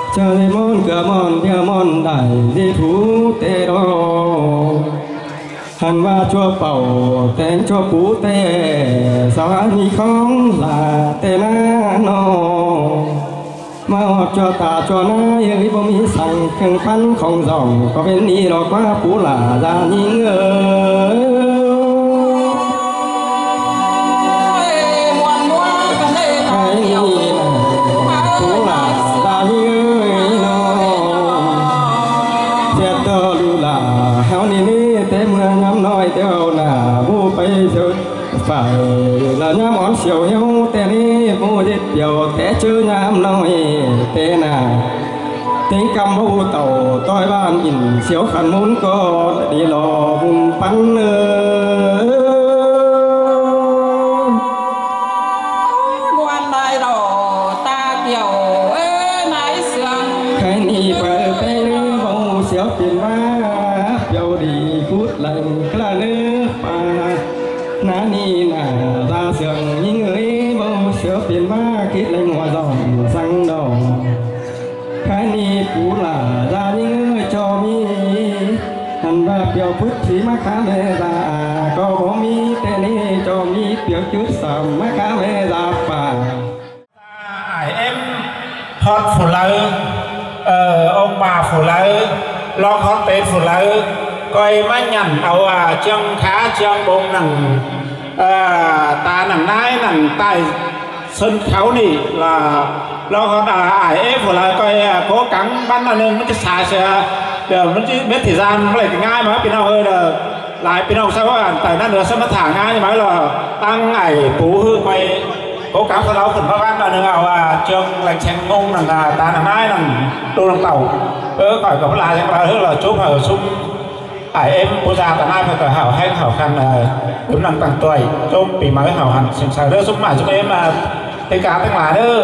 chờ đi môn cửa môn theo môn đại di thú tê đô hàn va chua bầu tên cho phú tê sao anh không là tê na no mà họ cho ta cho na ấy bông mi sang khăn khăn không dòng có bên đi đó quá phú là ra những người phải là nhám món siêu hiếu tên đi vô dịch điều té chứ nhám nói tên tính cầm vô tàu tôi ban nhìn siêu khăn muốn có đi lò vùng bắn quan đại đồ ta kiểu nái sương cái ni bờ tây vô siêu tiền ba dầu đi phút lạnh là nước ná ni là ra sườn những người bông sữa tiền ba kết lên ngoài dòng xanh đầu cái ni phú là ra những người cho mi hành ba biểu phút chỉ má khá mê ra có bố mi tên ni cho mi biểu chút sầm má khá mê ra phà em hot phụ nữ ông bà phụ nữ lo hot tên phụ nữ coi má nhằn ấu chân khá chân bông nằng ta nằng nái nằng tay sân khấu này là lo con ép vừa là coi cố gắng bắn là nên nó cái xài sẽ đều nó chỉ biết thời gian nó lại ngay mà pin nào ơi là lại pin nào sao các tại nó nữa sao nó thả ngay nhưng mà là tăng ngày phú hư quay cố gắng sau đó phần các bạn là nương nào trường lành chèn ngông là ta nằng nái nằng đô nằng tàu khỏi có lại là chốt ở sung em cô già ta nay phải cởi hảo hay hảo khăn đúng năng tăng tuổi trong bị máy hảo hẳn xem sao đỡ giúp mãi giúp em mà tay cá tay lá đó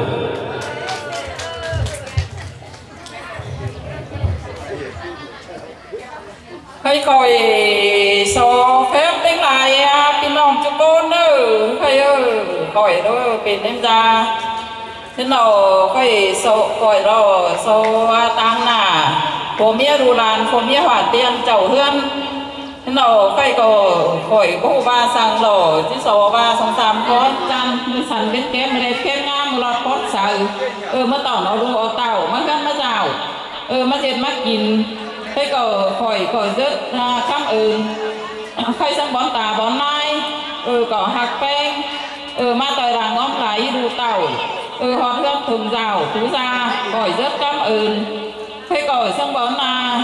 hay coi số phép đánh lại pin lòng cho con nữa hay coi đó pin em ra thế nào coi số coi đó số tăng nà phổ mía rù làn phổ mía hỏa tiên chầu hương thế nào cây cổ khỏi cô ba sang lò chứ số ba song sam có chăn sẵn bên kém bên đây kém ngang một lọt pot sợi mất tỏ nó đúng ở tàu mất gắn mất rào mất dệt mất nhìn cây cổ khỏi cổ rất cảm ơn cây sang bón tà bón nai có hạt pen mà tời đàng ngóm lại đủ tàu hot hương thùng rào tú ra khỏi rất cảm ơn thế cởi sang bón là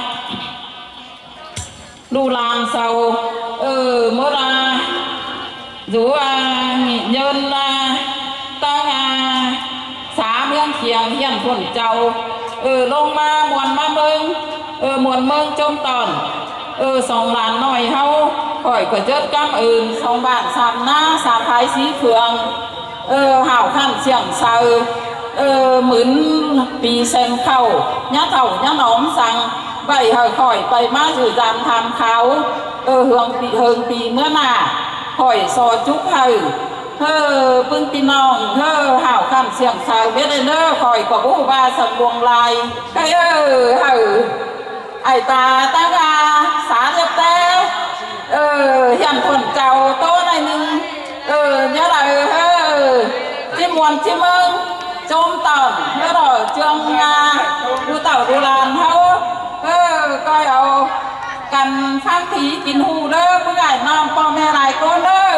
đu làm sầu mới là rú nghị nhân là tăng xá miếng chiang hiền thuần trâu lông ma muôn mương trong tòn sòng làn nồi hâu khỏi có rất cảm ơn sòng bạn sàn na sàn thái sĩ phường hảo khăn xiềng sầu mướn bì sen khẩu nhá thầu nhá nóm sang vậy hỏi khỏi vậy má dự giảm tham khảo hướng bì nữa nà hỏi so chúc hừ bưng tin nòng hảo khăn xiềng sầu biết đây nữa khỏi có bố ba sầm buông lại cái hừ ai ta ra xá đẹp tê hiền thuần chào tô này nhưng nhớ là chim muôn chim ưng chôm tàu nhớ rồi trường đu tàu đu làn hâu coi hậu cần phan thí kín hù đó bữa ngày non con mẹ này con đó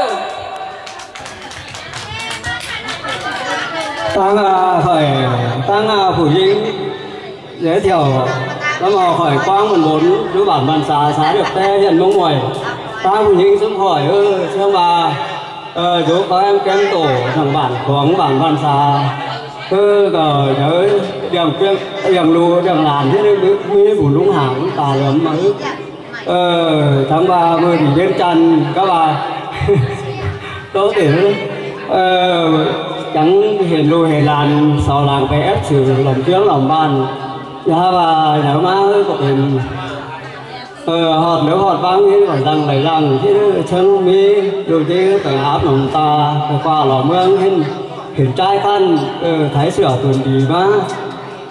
tăng phủ dinh giới thiệu nó mà hỏi quang mình muốn đứa bản bàn xá được tê hiện mong mỏi tăng phủ dinh xuống hỏi xem bà chú có em kém tổ thằng bản khoáng bản bàn xá rồi nhớ điểm lù điểm làn thế nên mới phủ lũng hàng tà lắm mà tháng 30 thì bên chân các bà có thể chẳng hiện lùi hệ làn sau làng cái ép xử lòng tiếng lòng bàn nhà bà nhà má có hình họt nếu họt vang như phải rằng lấy rằng chứ chân mi rồi chứ phải áp lòng ta qua lò mương hình trai khăn thái sửa tuần đi má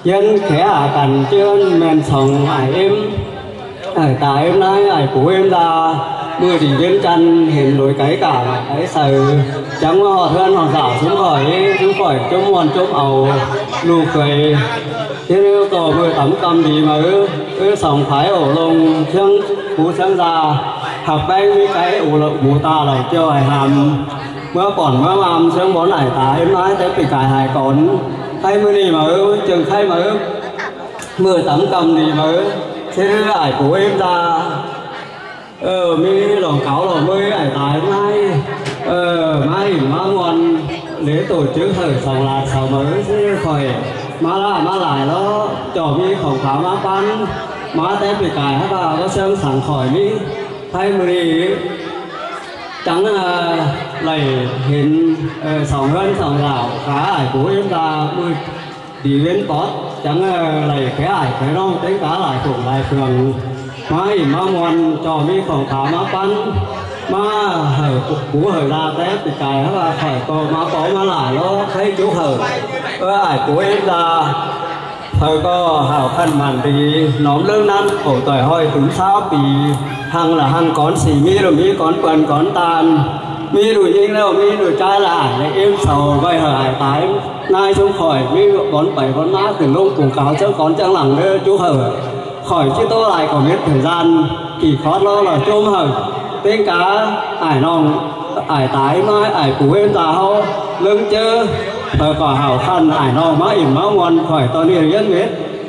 dân khẽ cành trên men sòng ải em tại em nói ải của em là mưa thì đến chân hiện lối cái cả cái sờ chẳng họ thân họ dạo xuống khỏi chống mòn chống ẩu lù cười thế nếu có mưa tắm cầm gì mà cứ sòng phái ổ lông thương cú sáng ra học bánh với cái ổ lộng mù ta là cho hải hàm mưa còn mưa làm sáng bón lại tá em nói thế bị cải hải còn hay mưa đi mà chừng hay mà mưa tắm cầm gì mà thế nếu ải của em ra mi lòng cáo lòng mới ải tái mai má ngon để tổ chức thời sòng lạt sòng mới khỏi má lại nó cho mi khổng khá má bắn má tép bị cài hát vào có xem sẵn khỏi mi thay mà đi chẳng là lầy hiện sòng hơn sòng rào khá ải của em ta đi bên bót chẳng lầy cái ải cái non tính cá lại cùng lại phường má ngon cho mi khổng khá má bắn má hở cú hở ra tép bị cài hát vào khỏi cô má có má lại nó thấy chú hở ải của em ta thời có hào khăn màn thì nóm lương năn khổ tỏi hoi túi sao vì hăng là hăng con xì mi rồi mi con quần con tàn mi rồi yên đâu mi rồi trai là em sầu vay hở hải tái nay xuống khỏi mi con bảy con má từ lông cùng cáo cho con chẳng lẳng nữa chú hở khỏi chứ tôi lại còn biết thời gian kỳ khó lo là chôm hở tên cá ải nòng ải tái mai ải của em già hô lưng chơ thời có hào khăn ải nòng má ỉm má ngon khỏi tôi đi rất biết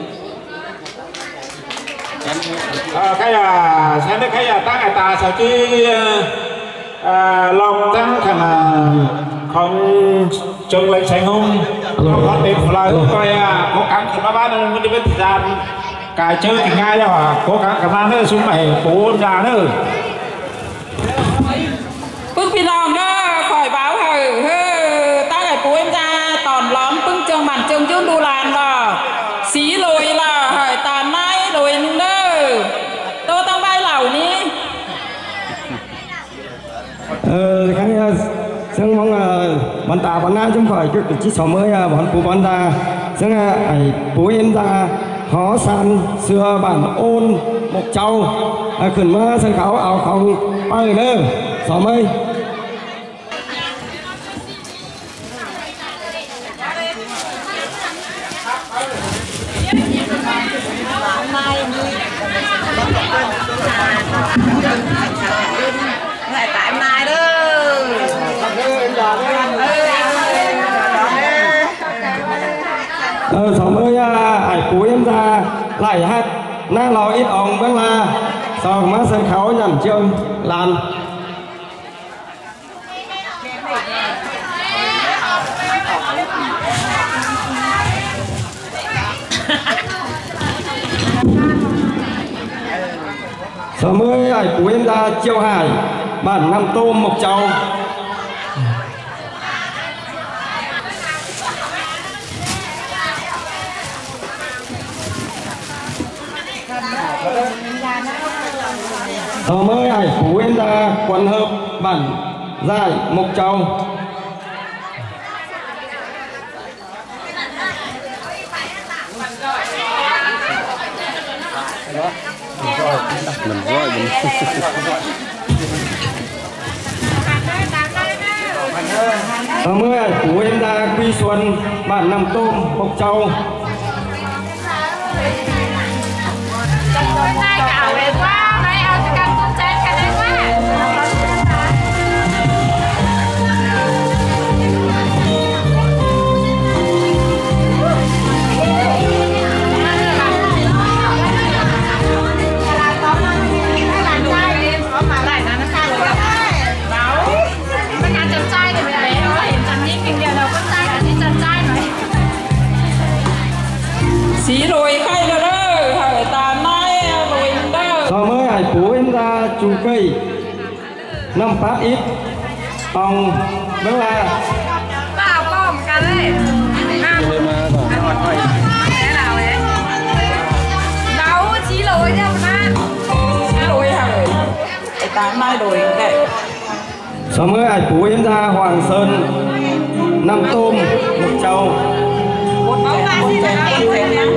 cái là sáng đấy cái là tăng ải tà sao chứ lòng tăng thằng không trông lên sáng không có tiền của lời coi cố gắng thì nó bán đi với thời gian cài chơi thì ngay đâu à cố gắng cảm ơn nữa xuống mày cố ra nữa bước phi lòng đó khỏi báo hừ ta ngày của em ra toàn lóm bưng chân bàn chân chứ đu làn là xí lùi là hỏi tàn nay lùi nữa tôi tăng bay lẩu ní cái sáng mong bọn ta bọn na chúng phải cái chỉ số mới bọn phụ bọn ta sáng ấy bố em ra họ san xưa bản ôn một châu khẩn mơ sân khấu ảo không bao người nữa số mới lại tại mai đó số mới ai cuối em ra lại hát na lo ít ong vâng là sau má sân khấu nhằm chương làm số mới ai cuối em ra chiêu hải bản Nam Tôm Mộc Châu số mới ai phú em ra quần hợp bản dài Mộc Châu số mới ai phú em ra Quy Xuân bản Nam Tôm Mộc Châu nay cào về quá nay ao cho căn con trai cái đấy quá xí rồi khai rồi đó hỏi ta nay rồi đó số mới ai phú em ra chu cây 5 phát ít ông vâng là vào bom cái đấy thế nào đấy đấu chí lối nha mà xí rồi hỏi ta nay rồi cái số mới ai phú em ra Hoàng Sơn Nam Tôm Mộc Châu bóng ba xin là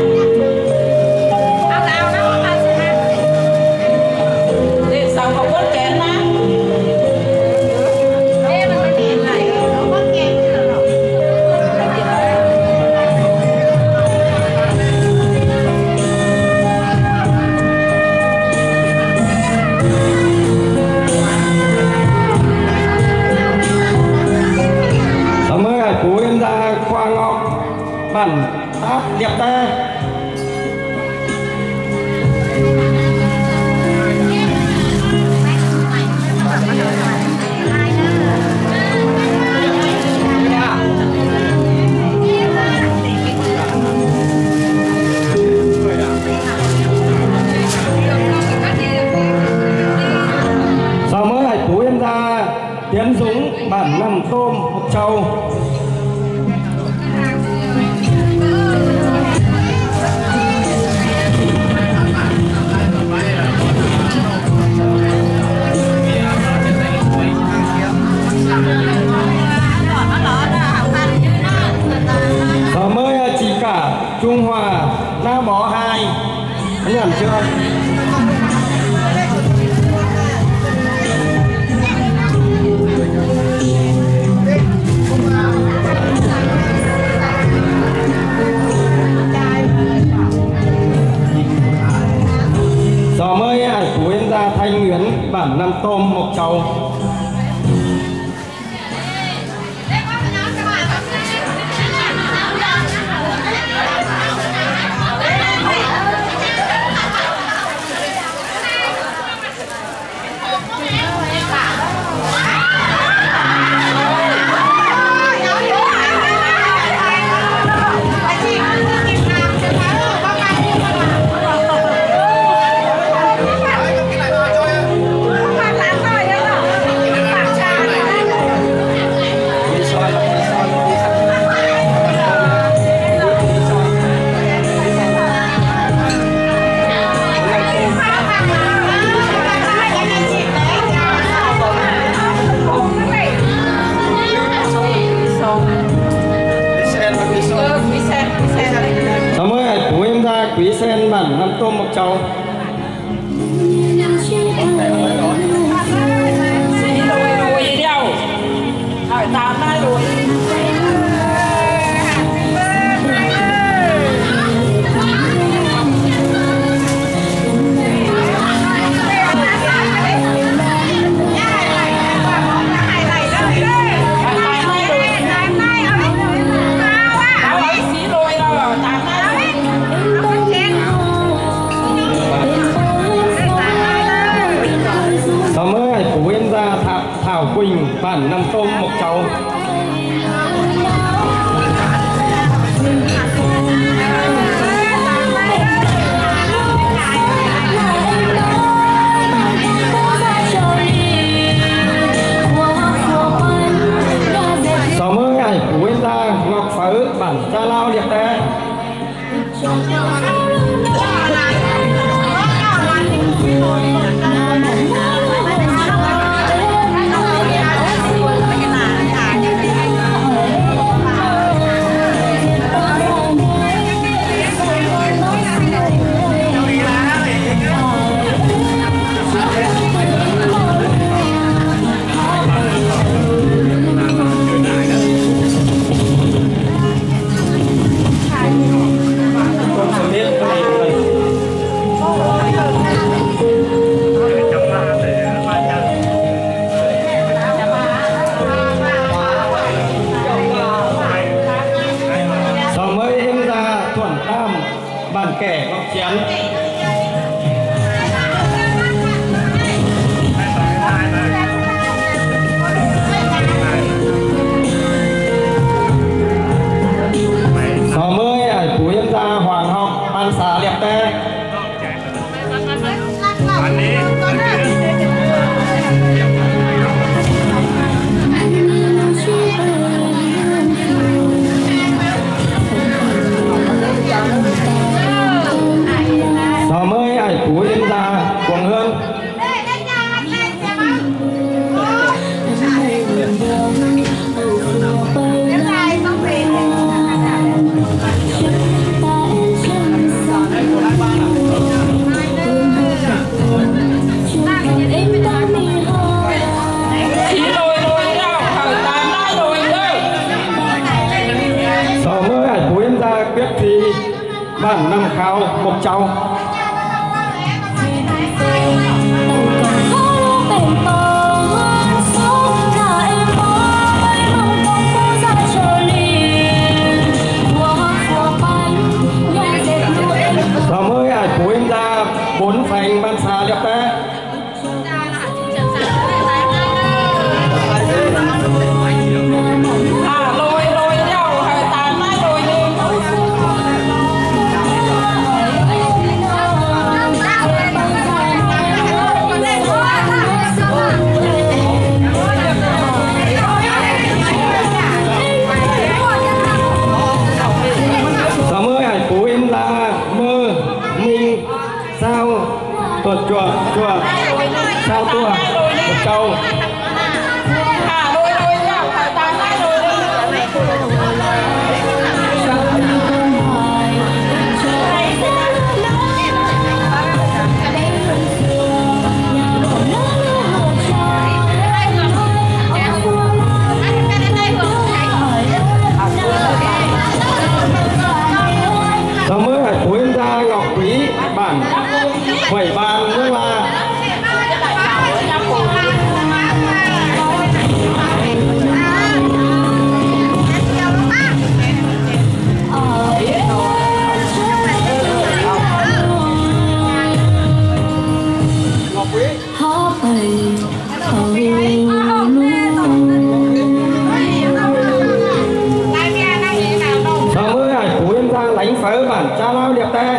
liệp ta sau mới lại phú em ra Tiến Dũng bản Nằm Tôm Mộc Châu. Sau mới chỉ cả Trung Hòa Na Bó 2 nhận chưa? Giờ mới ảnh của em ra Thanh Nguyễn bản Nằm Tôm Mộc Châu. Quý sen bản Nằm Tôm Mộc Châu. Lùi đâu hỏi tao nói lùi Thảo Quỳnh bản Nằm Tôm Mộc Châu. Sau mới ảnh của em ra Ngọc Phở bản Cha Lao Liệt Tê. Bản Kẻ Ngọc Chén. Sau mới ở Phú Yên ra Hoàng Học An Xá Liệp Tê. Sau mới ở Phú Yên ra Quảng Hương. Sau mới ở Phú Yên ra Quyết Thị bản Nằm Khao Mộc Châu. tuột chùa sao tua một câu đôi nhau phải ta hai đôi sau mới phải cuối ra ngọc quý bản quẩy bàn nữa là đánh phớ bản cha lao điệp ta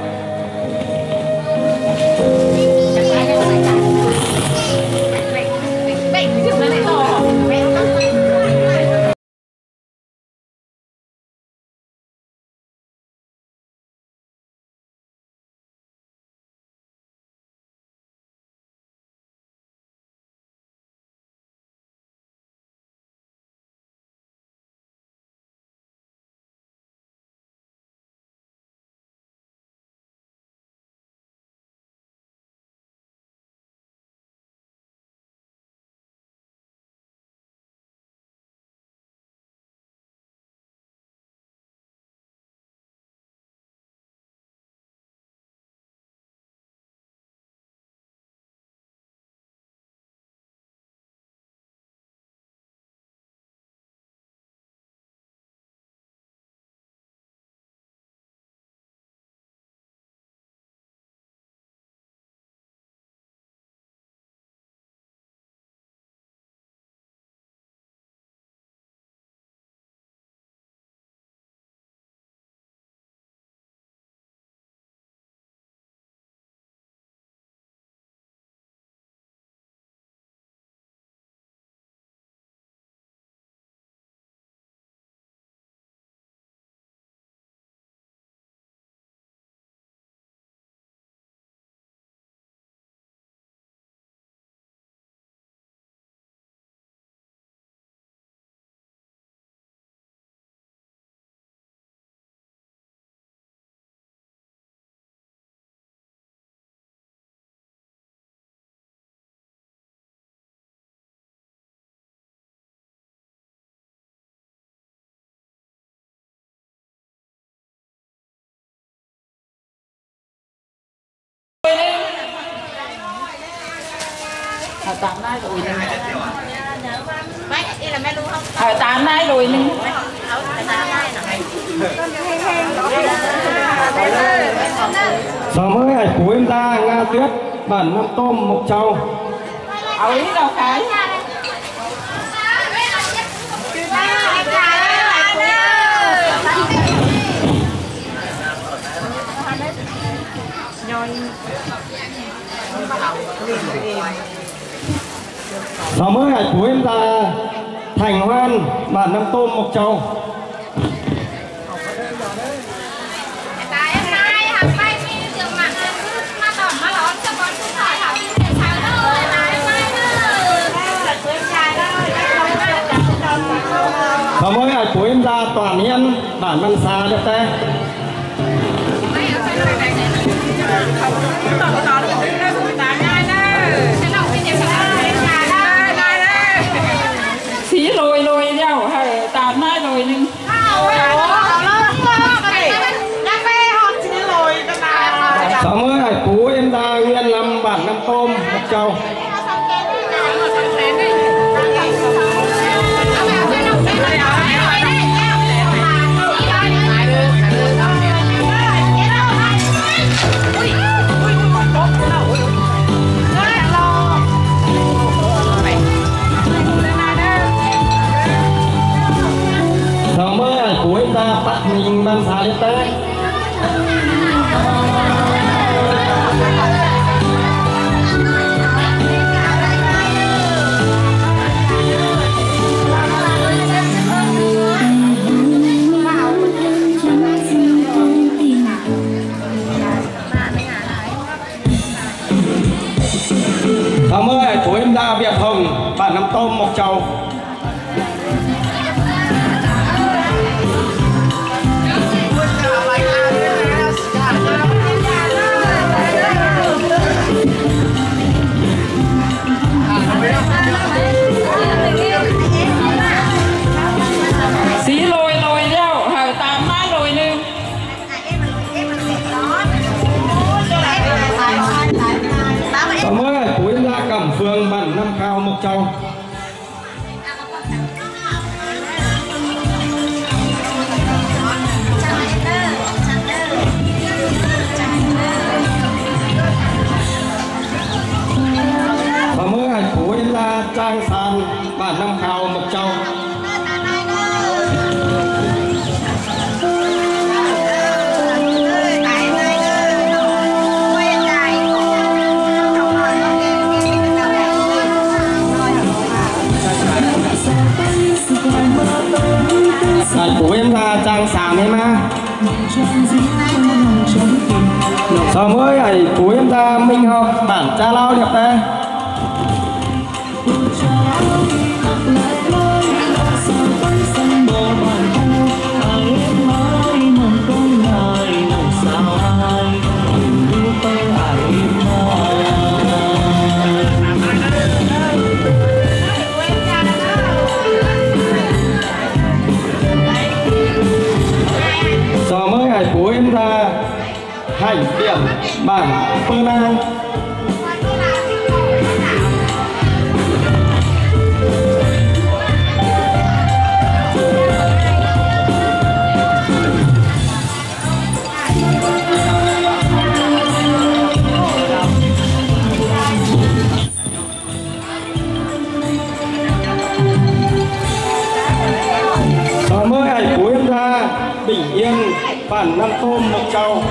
tám nay rồi nè. Đây là mẹ luôn không? Tám nay rồi nè. sau mới hải của em ra Nga Tuyết bản Nam Tôm Mộc Châu ấy đâu cái sau mới hải của em ra Thành Hoan bản Nam Tôm Mộc Châu sau mới hải của em ra Toàn Yên bản Văn Xá được thế xí lôi nhau tám nay rồi nhưng sau mới hải của em ra Nguyên Lâm bản Nam Tôm Mộc Châu sau mới hải của em ra Bắc Ninh Văn Xá được thế gia Việt Hồng, bản Nam Tôm, Mộc Châu. Xí lôi lôi đeo hở tam má lôi nương. Cảm ơn Phú Yên Gia Cẩm Phường, bản Nam Khao, Mộc Châu. Cảm ơn Phú Yên Gia Trang San, bản Nam Khao, Mộc Châu. Của em là trang sàn em á. Sao mới ấy của em ra Minh học bản cha lao đẹp đây. Của em ra hành điểm bản Phương An. Và mới ảnh của em ra Bình Yên, bản Nam Tôm, Mộc Châu.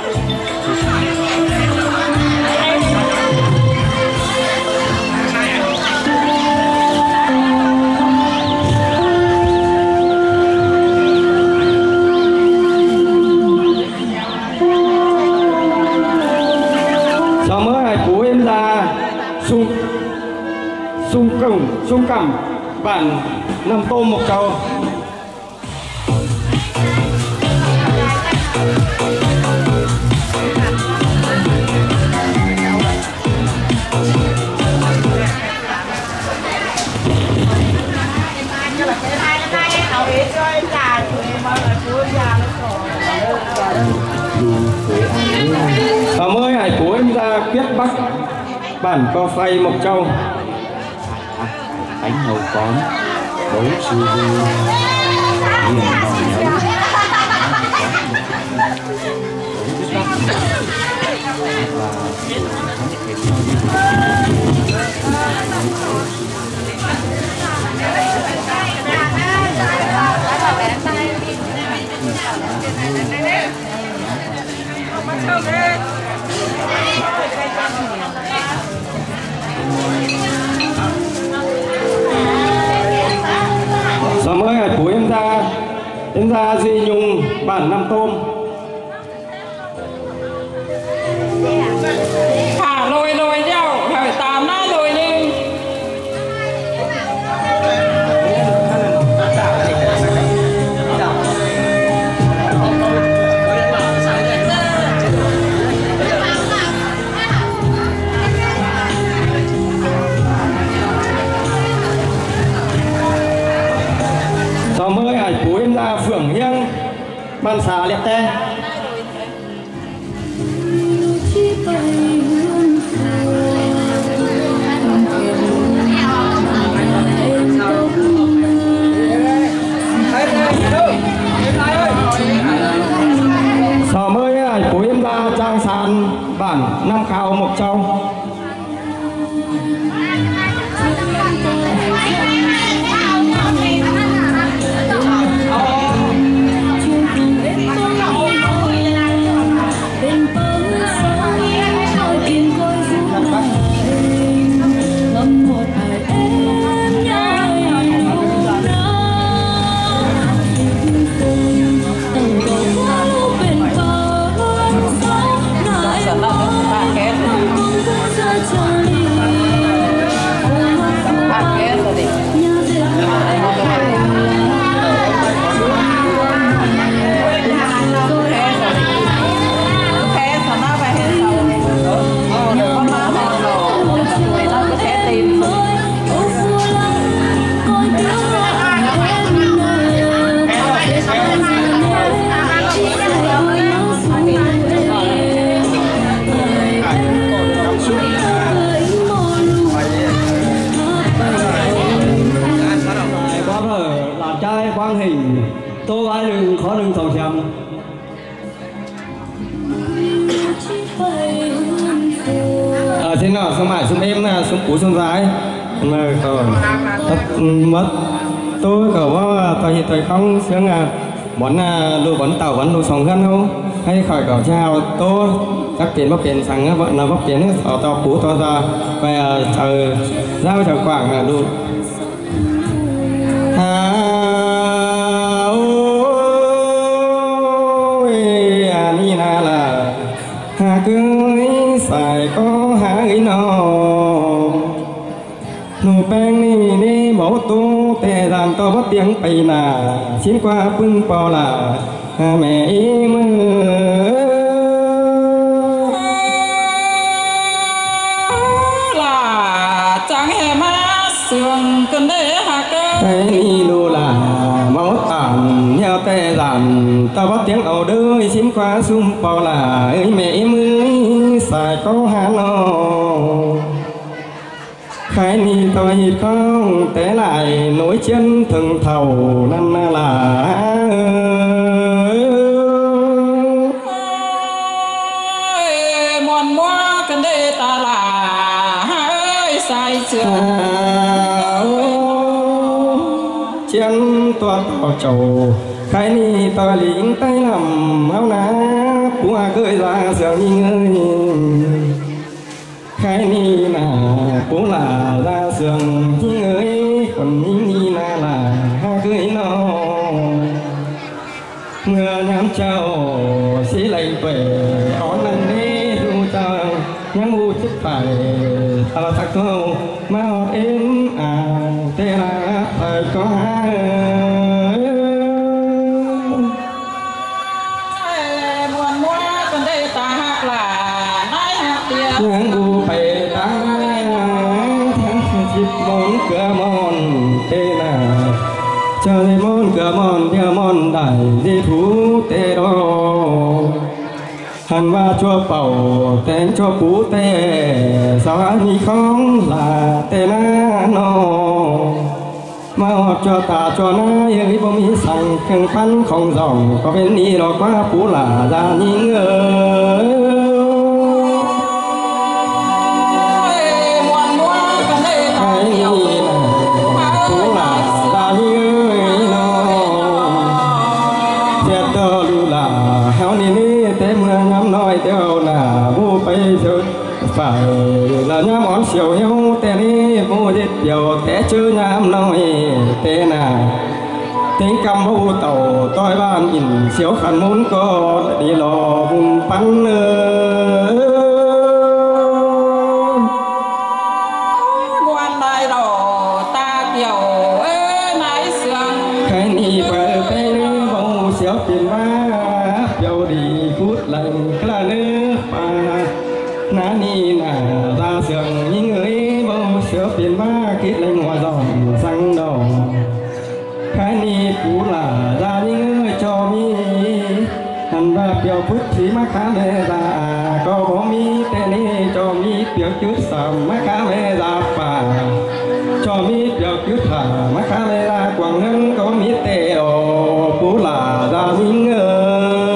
Sau mới hải của em là Sung Cẩm, bản Nam Tôm, Mộc Châu. Và mới hải của em ra Kiết Bắc, bản Co Phay, Mộc Châu. Bánh hầu cón, bấu sư hư, hiền bò nấu. Sau mới hải của em ra Duy Nhung, bản Nam Tôm. Thả lôi lôi đeo hở tam má lôi nương. Sau mới hải của em ra Phượng Hiêng, ban xà liệp te. Sau mới hải của em ra Trang Sàn, bản Nam Khao, Mộc Châu. lưng thòng xem thế nào xong mãi xong em là xong cú xong dài mà còn mất tôi có tôi hiện tôi không xem là món bón tàu bón đồ sòng gân không hay khỏi cỏ trao tôi các tiền bóc tiền sáng vợ là bóc tiền ở to cú to ra và chờ giao chờ quảng là luôn ni na là hà cưới xài có hà ấy nó nụ beng ni ni bảo tu tề đàn to bắt tiếng bay là xin qua bưng bao là mẹ em là chẳng hề má sườn cần để hạ cơ cái ni lu là máu tàn nhau tề đàn to bắt tiếng ẩu đơi xin qua sum bao là ơi mẹ em ơi xài có hà nó khai ni tôi không té lại nối chân thường thầu năm là mòn mua cần để ta là ơi sai chưa chân toàn vào trầu khai ni tôi lính tay làm áo ná của cười ra giường ơi khai ni là cũng là ra giường ơi còn ni là ha cưới nó mưa nhắm trao xí lạnh về ón lần đi ru cho nhắm u chức phải thà thắc câu mà em thế là phải có mòn mua cần để ta hát là nói hát tiền nhắm u phải ta chip món cửa món thế là chơi món cửa món theo món đại di thú tê đó hành va cho bầu tên cho cú tê sao anh không là tê na nó mà cho ta cho na ấy bông ý sành khăn khăn không dòng có bên đi đó quá cú là ra những phải là nhám món xìu nhau té đi vô giết điều té chứ nhám nói té nà tính cầm vô tàu tôi ban nhìn xíu khăn muốn có đi lò vùng bắn quan đại đồ ta kiểu nái sương cái ni bờ tây vô xíu tiền ba dầu đi phút lạnh là nước mà ná ni là ra giường những người bầu sữa tiền ba kết lên ngoài dòng xăng đầu cái ni cũ là ra những người cho mi hành ba biểu phút chỉ má khá mê ra có bó mi tên ni cho mi biểu chút sầm má khá mê ra phà cho mi biểu chút thả má khá mê ra quảng ngân có mi tê ồ cũ là ra những người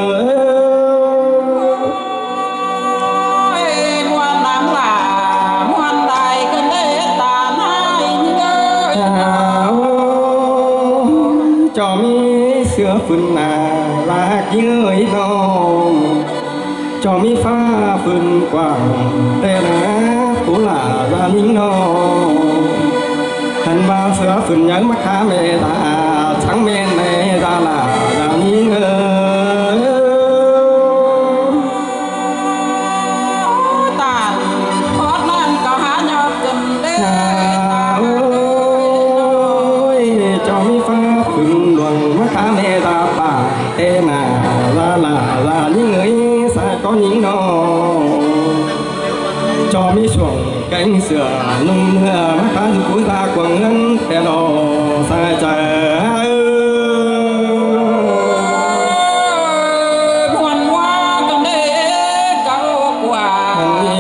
cho mi sữa phun là dưới non cho mi pha phun quảng tê lá cũng là ra những non hành bao sữa phun nhớ mắt khá mê là trắng men mê ra là ra những tàn hót nan có há nhau cần đê cho mi pha phun luồng mắt khá mê ra bà tê là ra những người sẽ có những nó cho mi xuống cánh sửa nung mắt khá cú ra quần ngân tè đồ sai trời buồn hoa cần đê cao quả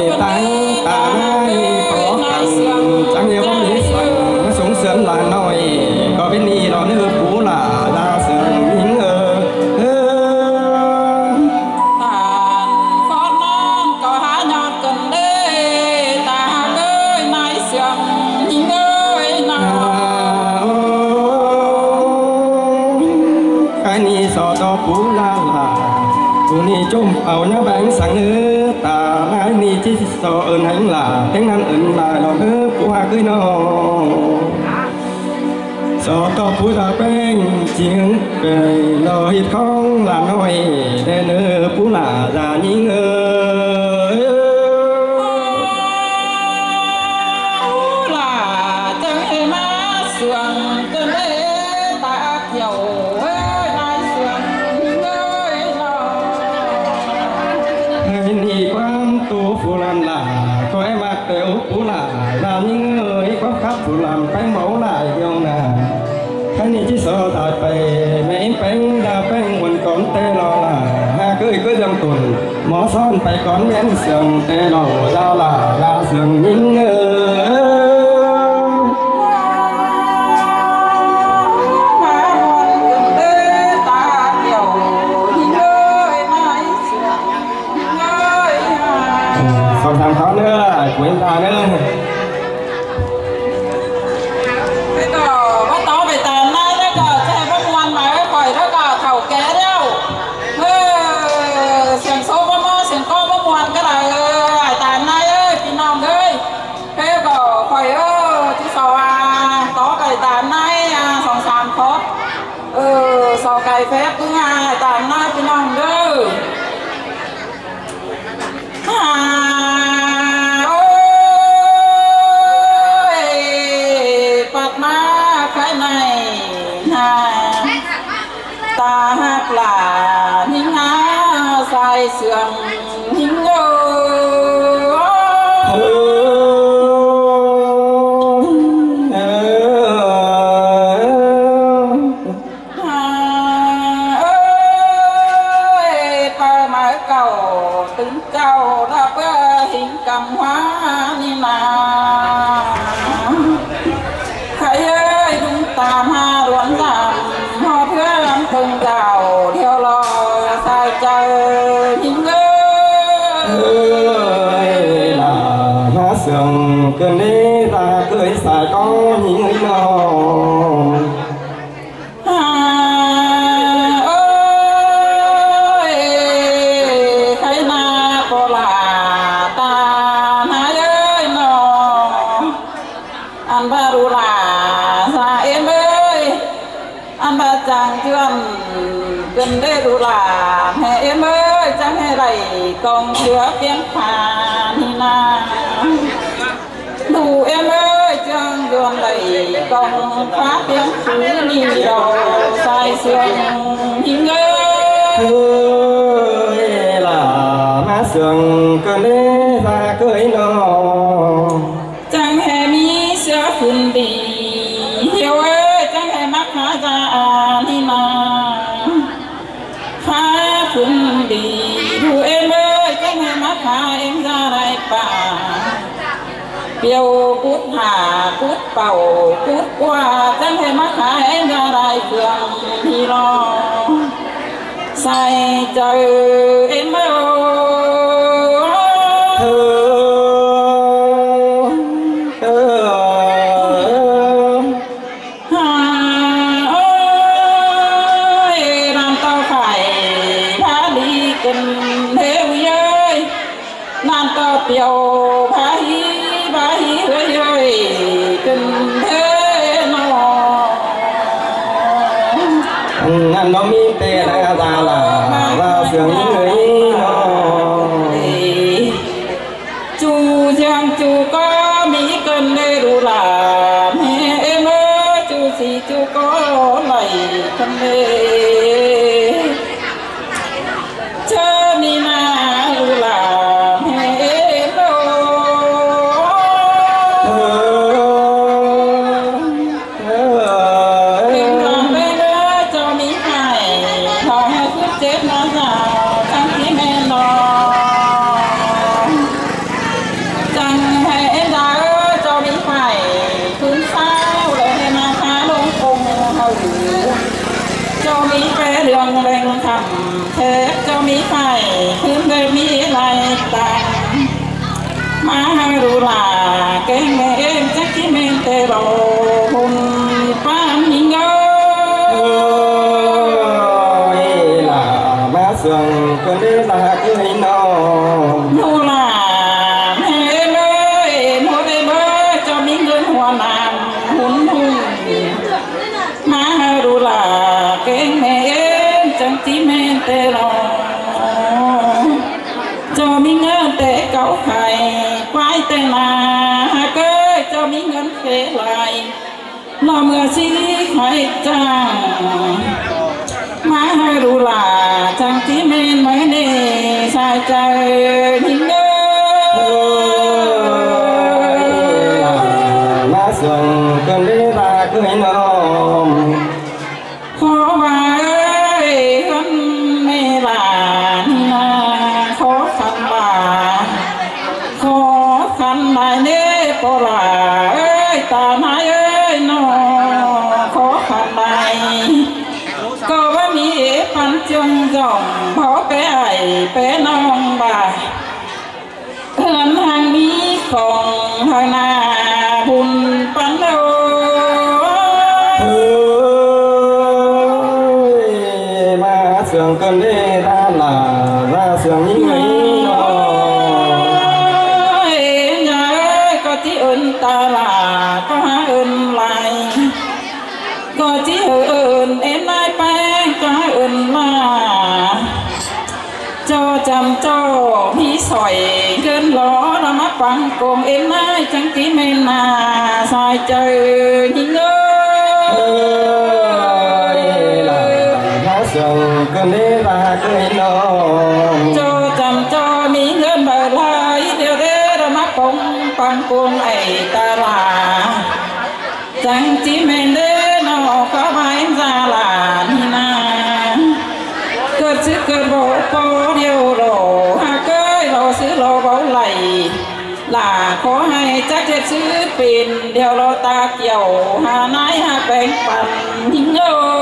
chẳng nhiều không biết nó xuống sớm là nói có bên đi đó nữa cũ là ra sườn những hầu nhá bánh sáng nữa ta nái ni chỉ so ơn hãnh là tiếng ăn ơn lại lòng nước của cưới nó so to phú ta bên chiến về lo hít không làm nói để nữa phú là già nhí ơi là chân má sườn chân đế ta dầu ơi lai sườn ơi hay ni quan tu phú làm là có em mặc tiểu phú là già nhí ơi có khắp phú làm bánh mẫu lại dòng nà cái này chỉ sợ tại về mấy bánh đa bánh quần con tê lo là ha cưới dòng tuần mỏ son phải con miếng sườn tê lo ra là ra sườn những còn thằng khó nữa quên ta nữa sau cái phép thứ hai tại nay thì nòng đơ ôi Phật ma cái này ta hát là những á sai sườn những sườn cơn đi ta cưới xài có những người nào ơi khai na có là ta nái ơi nó ăn ba đủ là xa em ơi ăn ba chàng chuyên gần đây đủ là mẹ em ơi chẳng hề đầy còn chứa tiếng phà ni na đủ em ơi chân đường đầy công phát tiếng phứ đi đầu sai sương hình ơi là má sườn cơn đế ra cưới nó chẳng hề mi sữa phun đi hiểu ơi chẳng hề mắc hóa ra đi mà phá phun đi đủ em ơi chẳng hề mắc hóa em ra đây bà Biêu cút hà cút bầu cút qua chẳng hề mắc hại em ra đại phường thì lo sai trời em ơi làm tao phải phá đi cần theo ơi làm tao biểu phá hi ơi cần thế nó anh nó mi tê ra là sườn những người nó chú giang chú có mỹ cần để đủ là mẹ em ơi chú gì chú có lại cần để chớ ni na đủ là mẹ em đường lên thầm thế cho mỹ phải hướng về mỹ lại tàn má hai đủ là cái mẹ em chắc chỉ men tê bầu hồn phan nhìn ơi là má sườn cơn đế ra cưới về lại lo mưa xí khỏi chàng má hai đủ là chàng tí men mấy nề sai trời nhìn má sườn cơn đi ta cười nôm khó bà ơi hơn mê bà khó khăn bà khó khăn đại nê bỏ là ơi ta nói ơi nó khó khăn đại có bác mỹ phân chung dòng bỏ bé ải bé non bà hơn hàng mỹ còn hàng nà bùn bắn đâu má sườn cơn đi ta là ra sườn những người nhà ơi có tí ơn ta là có ơn lại có tí ơn em lại bang có ơn là cho chăm cho mi sỏi cơn ló nó mắt bằng cùng em lại chẳng tí men là sai trời nhìn sườn cơn đi ta cười nôm cho chăm cho mi ngân bờ lại điều thế nó mắt cùng bằng cùng ấy ta là chẳng chỉ mình đến nó có phải ra là na cơ chứ cơ bộ có điều đồ ha cơi lo xứ lo bảo lầy là có hay chắc chết xứ pin điều lo ta kiểu hà nái ha bèn bàn nhìn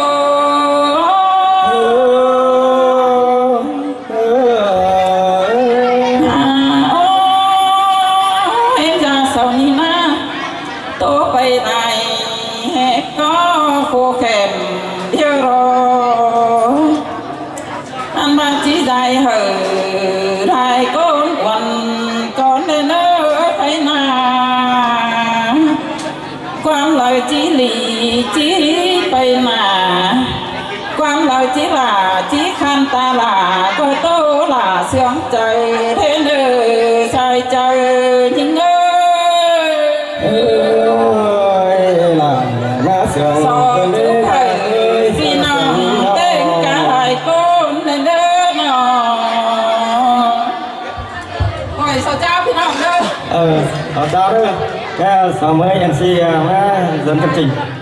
em ra sau ni na tố bay này có khô kèm điều rồi anh ba chỉ dài hở đại con con nên ở phải na quan lời chỉ lì chỉ bay na quan lời chỉ là chỉ khăn ta là có tố là sướng trời thế nữ sai trời chính má sườn cơn đi ta cười vì nòng tên cả lại con nên đỡ nó ngồi sao cháu vì nòng đâu ở đó đó cái sao mới MC má dẫn chương trình